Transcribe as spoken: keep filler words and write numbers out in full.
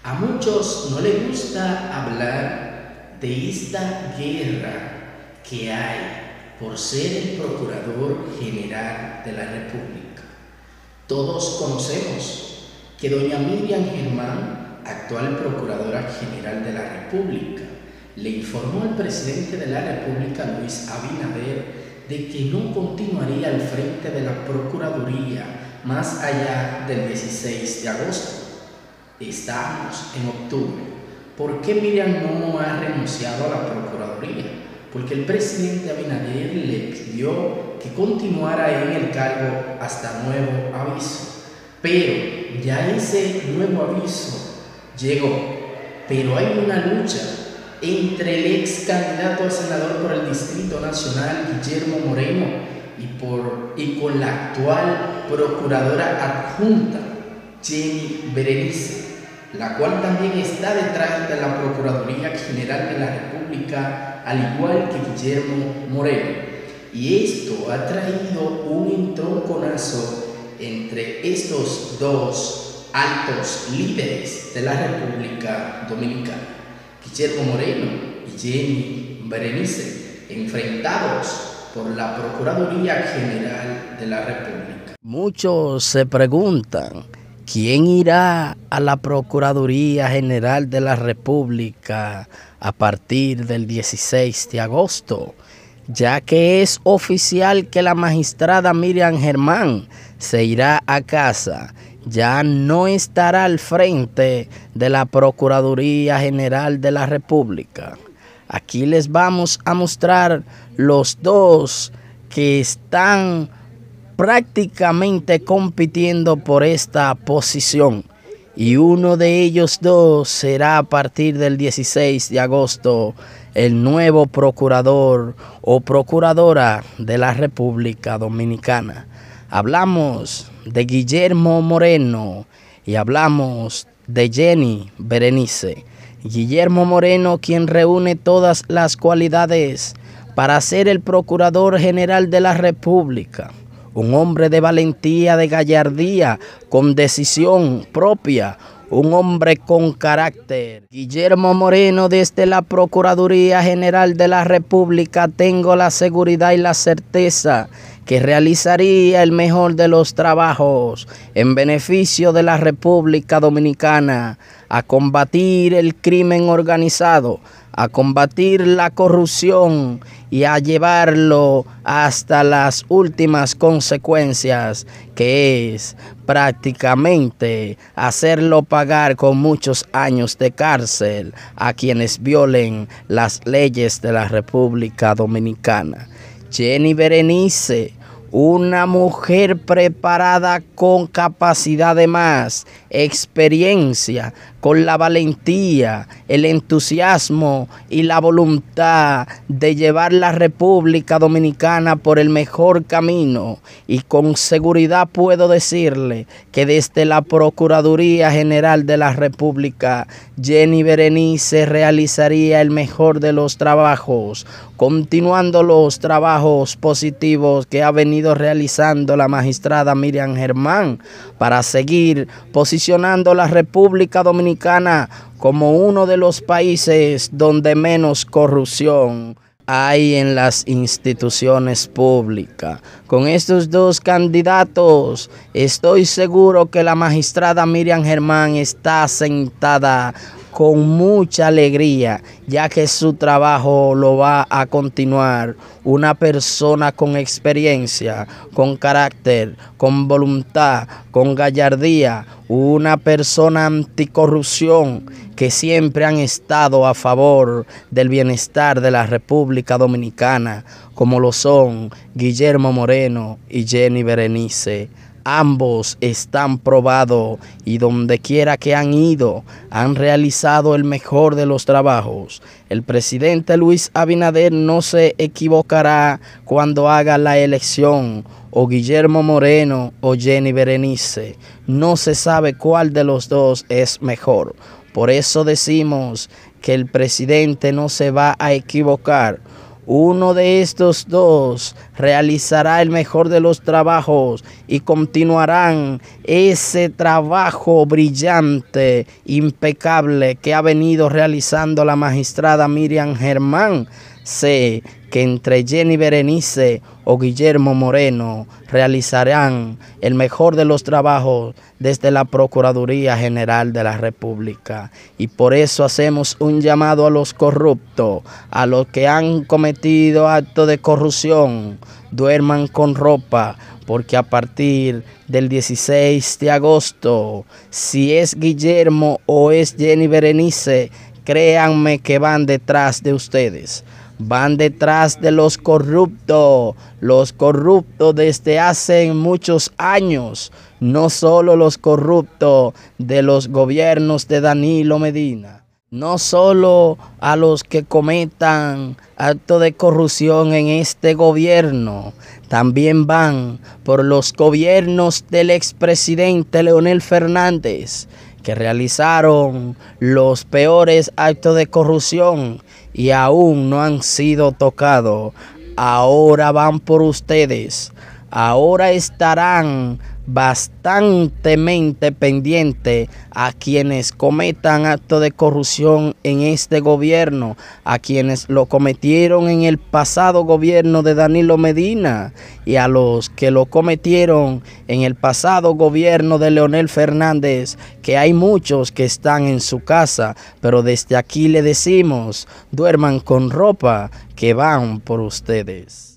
A muchos no les gusta hablar de esta guerra que hay por ser el Procurador General de la República. Todos conocemos que doña Miriam Germán, actual Procuradora General de la República, le informó al presidente de la República, Luis Abinader, de que no continuaría al frente de la Procuraduría más allá del dieciséis de agosto. Estamos en octubre. ¿Por qué Miriam no ha renunciado a la Procuraduría? Porque el presidente Abinader le pidió que continuara en el cargo hasta nuevo aviso. Pero ya ese nuevo aviso llegó. Pero hay una lucha entre el ex candidato a senador por el Distrito Nacional, Guillermo Moreno, y, por, y con la actual Procuradora Adjunta, Jenny Berenice, la cual también está detrás de la Procuraduría General de la República, al igual que Guillermo Moreno. Y esto ha traído un entronconazo entre estos dos altos líderes de la República Dominicana, Guillermo Moreno y Jenny Berenice, enfrentados por la Procuraduría General de la República. Muchos se preguntan, ¿quién irá a la Procuraduría General de la República a partir del dieciséis de agosto? Ya que es oficial que la magistrada Miriam Germán se irá a casa, ya no estará al frente de la Procuraduría General de la República. Aquí les vamos a mostrar los dos que están prácticamente compitiendo por esta posición, y uno de ellos dos será a partir del dieciséis de agosto el nuevo procurador o procuradora de la República Dominicana. Hablamos de Guillermo Moreno y hablamos de Jenny Berenice. Guillermo Moreno, quien reúne todas las cualidades para ser el Procurador General de la República. Un hombre de valentía, de gallardía, con decisión propia, un hombre con carácter. Guillermo Moreno, desde la Procuraduría General de la República, tengo la seguridad y la certeza que realizaría el mejor de los trabajos en beneficio de la República Dominicana, a combatir el crimen organizado, a combatir la corrupción y a llevarlo hasta las últimas consecuencias, que es prácticamente hacerlo pagar con muchos años de cárcel a quienes violen las leyes de la República Dominicana. Jenny Berenice, una mujer preparada con capacidad de más, experiencia, con la valentía, el entusiasmo y la voluntad de llevar la República Dominicana por el mejor camino. Y con seguridad puedo decirle que desde la Procuraduría General de la República, Jenny Berenice realizaría el mejor de los trabajos, continuando los trabajos positivos que ha venido realizando la magistrada Miriam Germán para seguir posicionando la República Dominicana como uno de los países donde menos corrupción hay en las instituciones públicas. Con estos dos candidatos, estoy seguro que la magistrada Miriam Germán está sentada con mucha alegría, ya que su trabajo lo va a continuar una persona con experiencia, con carácter, con voluntad, con gallardía, una persona anticorrupción, que siempre han estado a favor del bienestar de la República Dominicana, como lo son Guillermo Moreno y Jenny Berenice. Ambos están probados y donde quiera que han ido, han realizado el mejor de los trabajos. El presidente Luis Abinader no se equivocará cuando haga la elección, o Guillermo Moreno o Jenny Berenice. No se sabe cuál de los dos es mejor. Por eso decimos que el presidente no se va a equivocar. Uno de estos dos realizará el mejor de los trabajos y continuarán ese trabajo brillante, impecable que ha venido realizando la magistrada Miriam Germán. Sé que entre Jenny Berenice o Guillermo Moreno realizarán el mejor de los trabajos desde la Procuraduría General de la República. Y por eso hacemos un llamado a los corruptos, a los que han cometido actos de corrupción, duerman con ropa, porque a partir del dieciséis de agosto, si es Guillermo o es Jenny Berenice, créanme que van detrás de ustedes. Van detrás de los corruptos, los corruptos desde hace muchos años, no solo los corruptos de los gobiernos de Danilo Medina, no solo a los que cometan actos de corrupción en este gobierno, también van por los gobiernos del expresidente Leonel Fernández, que realizaron los peores actos de corrupción y aún no han sido tocados. Ahora van por ustedes. Ahora estarán bastantemente pendientes a quienes cometan actos de corrupción en este gobierno, a quienes lo cometieron en el pasado gobierno de Danilo Medina y a los que lo cometieron en el pasado gobierno de Leonel Fernández, que hay muchos que están en su casa, pero desde aquí le decimos, duerman con ropa, que van por ustedes.